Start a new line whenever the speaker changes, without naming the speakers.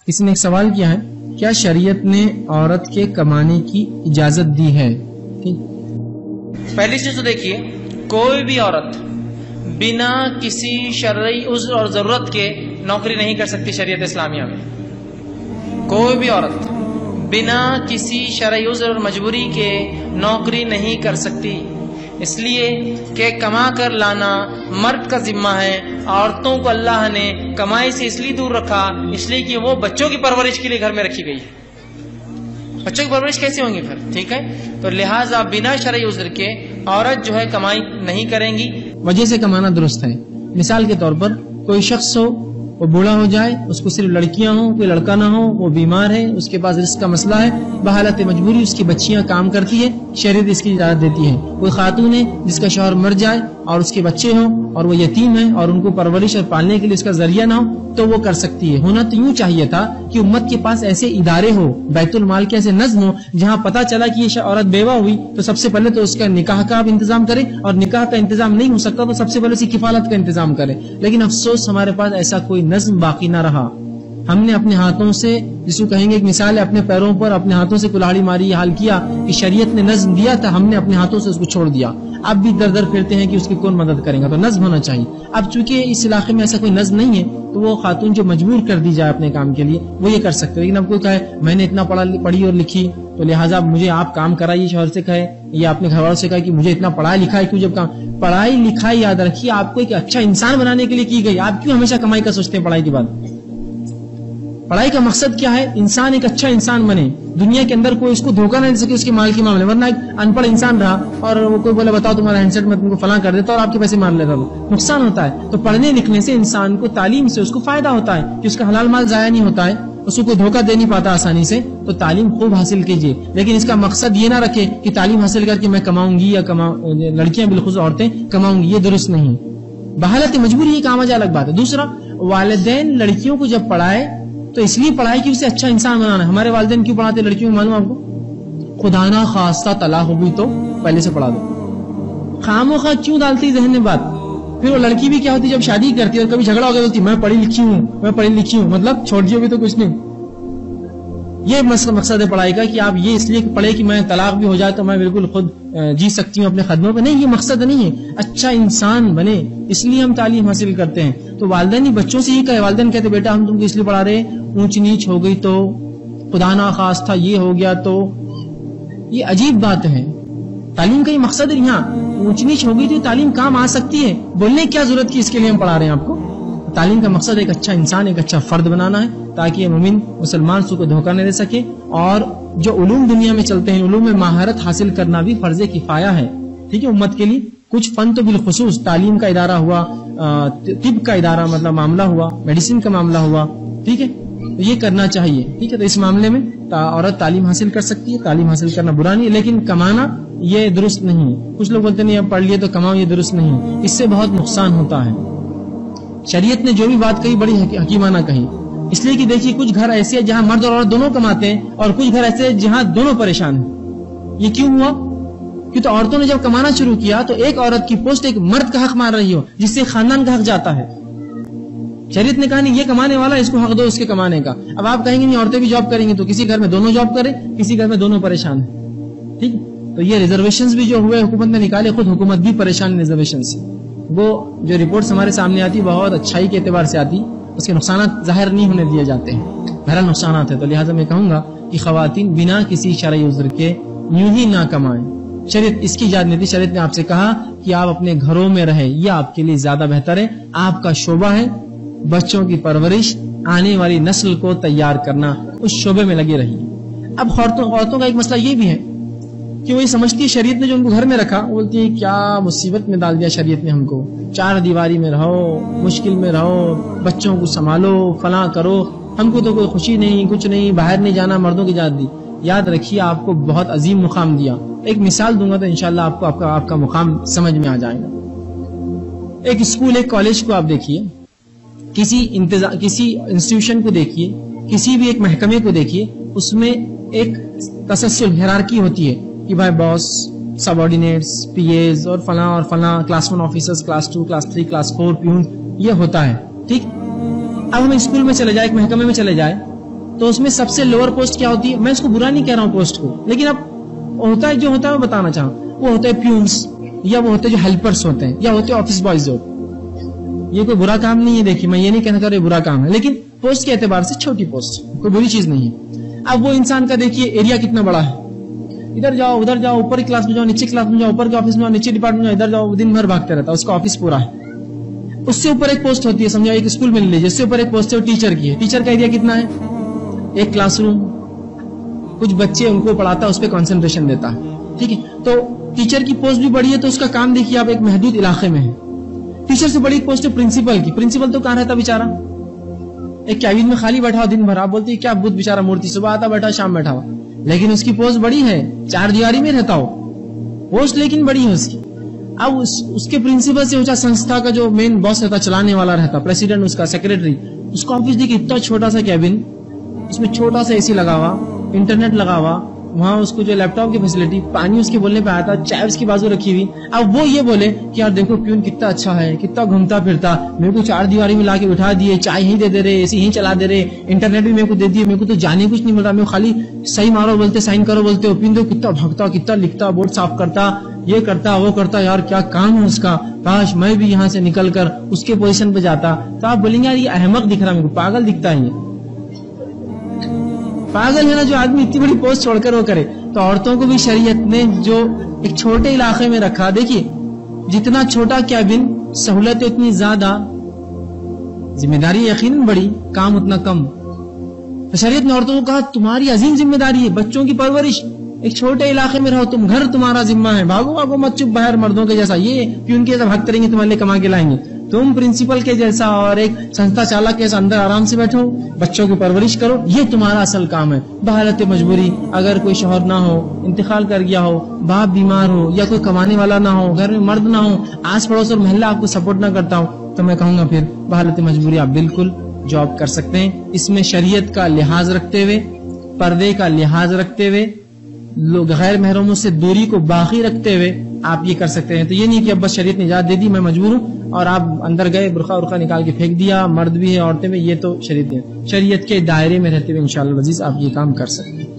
کسی نے ایک سوال کیا ہے، کیا شریعت نے عورت کے کمانے کی اجازت دی ہے؟
پہلی چیز تو دیکھیے، کوئی بھی عورت بنا کسی شرعی عذر اور ضرورت کے نوکری نہیں کر سکتی شریعت اسلامیہ میں. کوئی بھی عورت بنا کسی شرعی عذر اور مجبوری کے نوکری نہیں کر سکتی، اس لیے کہ کما کر لانا مرد کا ذمہ ہے. عورتوں کو اللہ نے کمائی سے اس لیے دور رکھا، اس لیے کہ وہ بچوں کی پرورش کے لیے گھر میں رکھی گئی. بچوں کی پرورش کیسے ہوں گی پھر؟ ٹھیک ہے، تو لہٰذا بنا شرعی عذر کے عورت جو ہے کمائی نہیں کریں گی.
وجہ سے کمانا درست ہے. مثال کے طور پر کوئی شخص ہو، وہ بوڑھا ہو جائے، اس کو صرف لڑکیاں ہوں، کوئی لڑکا نہ ہو، وہ بیمار ہے، اس کے پاس رزق کا مسئلہ ہے، بحالت مجبوری اس کی بچیاں کام کرتی ہے، شریعت اس کی اجازت دیتی ہے. کوئی خاتون ہے جس کا شوہر مر جائے اور اس کے بچے ہوں اور وہ یتیم ہیں اور ان کو پرورش اور پالنے کے لیے اس کا ذریعہ نہ ہو تو وہ کر سکتی ہے. ہونا تو یوں چاہیے تھا کہ امت کے پاس ایسے ادارے ہو، بیت المال کے ایسے نظم ہو جہاں پتہ چلا کہ یہ عورت بیوہ ہوئی تو سب سے پہلے تو اس کا نکاح کا آپ انتظام کریں، اور نکاح کا انتظام نہیں ہو سکتا تو سب سے پہلے اس کی کفالت کا انتظام کریں. لیکن افسوس ہمارے پاس ایسا کوئی نظم باقی نہ رہا. ہم نے اپنے ہاتھوں سے، جس کو کہیں گے ایک مثال ہے، اپنے پیروں پر اپنے ہاتھوں سے کلاڑی ماری، یہ حال کیا کہ شریعت نے نظم دیا تھا، ہم نے اپنے ہاتھوں سے اس کو چھوڑ دیا. اب بھی در در پھرتے ہیں کہ اس کی کون مدد کرے گا. تو نظم ہونا چاہیے. اب چونکہ اس علاقے میں ایسا کوئی نظم نہیں ہے تو وہ خاتون جو مجبور کر دی جائے اپنے کام کے لیے وہ یہ کر سکتے. لیکن اب کوئی کہے میں نے اتنا پڑھی اور لکھی تو لہٰذا مجھے آپ کام کرائیے، شوہر سے کہے یا اپنے گھر والوں سے کہے کہ مجھے اتنا پڑھائی لکھائی کیوں. جب کام پڑھائی لکھائی یاد رکھیے آپ کو ایک اچھا انسان بنانے کے لیے کی گئی. آپ کیوں ہمیشہ کمائی کا سوچتے ہیں؟ پڑھائی کے بعد پڑھائی کا مقصد کیا ہے؟ انسان ایک اچھا انسان بنے، دنیا کے اندر کوئی اس کو دھوکہ نہ دے سکے اس کے مال کے معاملے. ورنہ ایک ان پڑھ انسان رہا اور وہ کوئی بولے بتاؤ تمہارا ہینڈ سیٹ میں تم کو فلاں کر دیتا اور آپ کے پیسے مان لیتا، تو نقصان ہوتا ہے. تو پڑھنے لکھنے سے انسان کو، تعلیم سے اس کو فائدہ ہوتا ہے کہ اس کا حلال مال ضائع نہیں ہوتا ہے، اس کو دھوکہ دے نہیں پاتا آسانی سے. تو تعلیم خوب حاصل کیجیے، لیکن اس کا مقصد یہ نہ رکھے کہ تعلیم حاصل کر کے میں کماؤں گی یا لڑکیاں بالخصوص عورتیں کماؤں گی. یہ درست نہیں. بحالت مجبوری یہ کام الگ بات ہے. دوسرا، والدین لڑکیوں کو جب پڑھائے تو اس لیے پڑھائی کہ اسے اچھا انسان بنانا ہے. ہمارے والدین کیوں پڑھاتے لڑکیوں کو؟ معلوم آپ کو؟ خدا نہ خواستہ طلاق ہو گئی تو پہلے سے پڑھا دو. خام و خواہ کیوں ڈالتی ذہن میں بات؟ پھر وہ لڑکی بھی کیا ہوتی جب شادی کرتی ہے اور کبھی جھگڑا ہو گیا بولتی میں پڑھی لکھی ہوں، مطلب چھوڑ دیو گے تو کچھ نہیں. یہ مقصد ہے پڑھائی کا کہ آپ یہ اس لیے پڑھے کہ میں طلاق بھی ہو جائے تو میں بالکل خود جی سکتی ہوں اپنے قدموں پہ. نہیں، یہ مقصد نہیں ہے. اچھا انسان بنے اس لیے ہم تعلیم حاصل کرتے ہیں. تو والدین ہی بچوں سے ہی کہے، والدین کہتے بیٹا ہم تم کو اس لیے پڑھا رہے ہیں، اونچ نیچ ہو گئی تو، خدا نہ خواستہ یہ ہو گیا تو. یہ عجیب بات ہے. تعلیم کا یہ مقصد ہے. یہاں اونچ نیچ ہو گئی تو تعلیم کام آ سکتی ہے، بولنے کی کیا ضرورت کی اس کے لیے ہم پڑھا رہے ہیں آپ کو. تعلیم کا مقصد ایک اچھا انسان، ایک اچھا فرد بنانا ہے تاکہ یہ مومن مسلمان سو کو دھوکہ نہ دے سکے. اور جو علوم دنیا میں چلتے ہیں، علوم میں مہارت حاصل کرنا بھی فرض کفایہ ہے. ٹھیک ہے، امت کے لیے کچھ فن تو بالخصوص تعلیم کا ادارہ ہوا، طب کا ادارہ مطلب معاملہ ہوا، میڈیسن کا معاملہ ہوا، ٹھیک ہے، تو یہ کرنا چاہیے. ٹھیک ہے، تو اس معاملے میں عورت تعلیم حاصل کر سکتی ہے. تعلیم حاصل کرنا برا نہیں، لیکن کمانا یہ درست نہیں ہے. کچھ لوگ بولتے نہیں اب پڑھ لیے تو کماؤ، یہ درست نہیں ہے. اس سے بہت نقصان ہوتا ہے. شریعت نے جو بھی بات کہی بڑی حکیمانہ کہی، اس لیے کہ دیکھیے کچھ گھر ایسے ہیں جہاں مرد اور عورت دونوں کماتے ہیں اور کچھ گھر ایسے ہیں جہاں دونوں پریشان ہیں. یہ کیوں ہوا؟ کہ تو عورتوں نے جب کمانا شروع کیا تو ایک عورت کی پوسٹ ایک مرد کا حق مار رہی ہو جس سے خاندان کا حق جاتا ہے. شریعت نے کہا نہیں یہ کمانے والا اس کو حق دو اس کے کمانے کا. اب آپ کہیں گے نہیں عورتیں بھی جاب کریں گی تو کسی گھر میں دونوں جاب کریں، کسی گھر میں دونوں پریشان ہیں. ٹھیک، تو یہ ریزرویشنز بھی جو ہوئے حکومت نے نکالے، خود حکومت بھی پریشان ریزرویشن سے. وہ جو رپورٹس ہمارے سامنے آتی بہت اچھائی کے اعتبار سے آتی، اس کے نقصانات ظاہر نہیں ہونے دیے جاتے ہیں، بہرحال نقصانات ہیں. تو لہٰذا میں کہوں گا کہ خواتین بنا کسی شرعی عذر کے یوں ہی نہ کمائیں. شریعت اس کی اجازت نہیں تھی. شریعت نے آپ سے کہا کہ آپ اپنے گھروں میں رہیں، یہ آپ کے لیے زیادہ بہتر ہے. آپ کا شعبہ ہے بچوں کی پرورش، آنے والی نسل کو تیار کرنا، اس شعبے میں لگے رہیے. اب عورتوں کا ایک مسئلہ یہ بھی ہے کہ وہ یہ سمجھتی ہے شریعت نے جو ان کو گھر میں رکھا، وہ بولتی ہے کیا مصیبت میں ڈال دیا شریعت نے ہم کو، 4 دیواری میں رہو، مشکل میں رہو، بچوں کو سنبھالو، فلاں کرو، ہم کو تو کوئی خوشی نہیں، کچھ نہیں، باہر نہیں جانا، مردوں کی اجازت دی. یاد رکھیے آپ کو بہت عظیم مقام دیا. ایک مثال دوں گا تو انشاءاللہ آپ کا مقام سمجھ میں آ جائے گا. ایک اسکول، ایک کالج کو آپ دیکھیے، کسی انسٹیٹیوشن کو دیکھیے، کسی بھی ایک محکمے کو دیکھیے، اس میں ایک تسلسل ہیرارکی ہوتی ہے کہ بھائی باس، سب آرڈینیٹس، پی ایز اور فلاں class 1 officers, class 2، class 3، class 4 پیون، یہ ہوتا ہے. ٹھیک، اب ہم اسکول میں چلے جائیں، ایک محکمے میں چلے جائیں تو اس میں سب سے لوور پوسٹ کیا ہوتی ہے؟ میں اس کو برا نہیں کہہ رہا ہوں پوسٹ کو، لیکن اب ہوتا ہے جو ہوتا ہے میں بتانا چاہوں، وہ ہوتے ہیں پیونس، یا وہ ہوتے جو ہیلپرس ہوتے ہیں، یا ہوتے آفس بوائز ہوتے ہیں۔ یہ کوئی برا کام نہیں ہے، دیکھیے میں یہ نہیں کہنا چاہ رہا برا کام ہے، لیکن پوسٹ کے اعتبار سے چھوٹی پوسٹ، کوئی بری چیز نہیں ہے۔ اب وہ انسان کا دیکھیے ایریا کتنا بڑا ہے، ادھر جاؤ ادھر جاؤ، اوپر کی کلاس میں جاؤ نیچے کلاس میں جاؤ، اوپر کے آفس میں جاؤ نیچے ڈپارٹمنٹ میں جاؤ، ادھر جاؤ، دن بھر بھاگتے رہتا ہے، اس کا آفس پورا ہے۔ اس سے اوپر ایک پوسٹ ہوتی ہے، سمجھا ایک اسکول میں لے لیجیے، اس سے اوپر ایک پوسٹ ہے وہ ٹیچر کی ہے۔ ٹیچر کا ایریا کتنا ہے؟ ایک کلاس روم، کچھ بچے ان کو پڑھاتا ہے، اس پہ کنسنٹریشن دیتا ہے، ٹھیک ہے۔ تو ٹیچر کی پوسٹ بھی بڑی ہے، تو اس کا کام دیکھیے آپ ایک محدود علاقے میں ہے۔ ٹیچر سے بڑی پوسٹ ہے پرنسپل کی، پرنسپل تو کہاں رہتا بیچارہ؟ ایک کیبن میں خالی بیٹھا دن بھر، آپ بولتے ہیں کیا بدھ بیچارہ مورتی، صبح آتا بیٹھا شام بیٹھا ہوا، لیکن اس کی پوسٹ بڑی ہے، چار دیواری میں رہتا ہو، پوسٹ لیکن بڑی ہے اس کی۔ اب اس کے پرنسپل سے اونچا سنستھا کا جو مین باس رہتا، چلانے والا رہتا، پریسیڈنٹ اس کا، سیکریٹری، اس کا آفس دیکھیے اتنا چھوٹا سا کیبن، اس میں چھوٹا سا اے سی لگا ہوا، انٹرنیٹ لگا ہوا، وہاں اس کو جو لیپ ٹاپ کی فیسلٹی، پانی اس کے بولنے پہ آتا، چائے اس کی بازو رکھی ہوئی۔ اب وہ یہ بولے کہ یار دیکھو پیون کتنا اچھا ہے، کتنا گھومتا پھرتا، میرے کو چار دیواری میں لا کے بٹھا دیے، چائے ہی دے رہے، اے سی ہی چلا دے رہے، انٹرنیٹ بھی میرے کو دے دیے، میرے کو تو جانے کچھ نہیں مل رہا، میرے کو خالی صحیح مارو بولتے، سائن کرو بولتے، اوپین دو، کتنا بھگتا، کتنا لکھتا، بورڈ صاف کرتا، یہ کرتا وہ کرتا، یار کیا کام ہے اس کا، کاش میں بھی یہاں سے نکل کر اس کے پوزیشن پہ جاتا۔ تو آپ بولیں گے یار یہ احمق دکھ رہا، میرے کو پاگل دکھتا ہے، یہ پاگل ہے نا جو آدمی اتنی بڑی پوسٹ چھوڑ کر وہ کرے۔ تو عورتوں کو بھی شریعت نے جو ایک چھوٹے علاقے میں رکھا، دیکھیے جتنا چھوٹا کیبن سہولت اتنی زیادہ، ذمہ داری یقیناً بڑی، کام اتنا کم۔ تو شریعت نے عورتوں کو کہا تمہاری عظیم ذمہ داری ہے بچوں کی پرورش، ایک چھوٹے علاقے میں رہو، تم گھر تمہارا ذمہ ہے، بھاگو بھاگو مت چپ باہر مردوں کے جیسا، یہ پیون کے جیسا بھاگتے رہیں گے تمہارے لیے کما کے لائیں گے، تم پرنسپل کے جیسا اور ایک سنستھا چالک کے جیسا اندر آرام سے بیٹھو، بچوں کی پرورش کرو، یہ تمہارا اصل کام ہے۔ بحالت مجبوری اگر کوئی شوہر نہ ہو، انتقال کر گیا ہو، باپ بیمار ہو، یا کوئی کمانے والا نہ ہو، گھر میں مرد نہ ہو، آس پڑوس اور محلہ آپ کو سپورٹ نہ کرتا ہو، تو میں کہوں گا پھر بحالت مجبوری آپ بالکل جاب کر سکتے ہیں۔ اس میں شریعت کا لحاظ رکھتے ہوئے، پردے کا لحاظ رکھتے ہوئے، لوگ غیر محرموں سے دوری کو باقی رکھتے ہوئے آپ یہ کر سکتے ہیں۔ تو یہ نہیں کہ اب بس شریعت نے اجازت دے دی میں مجبور ہوں اور آپ اندر گئے برقع ورقع نکال کے پھینک دیا، مرد بھی ہے عورتیں بھی، یہ تو شریعت ہے، شریعت کے دائرے میں رہتے ہوئے انشاءاللہ عزیز آپ یہ کام کر سکتے ہیں۔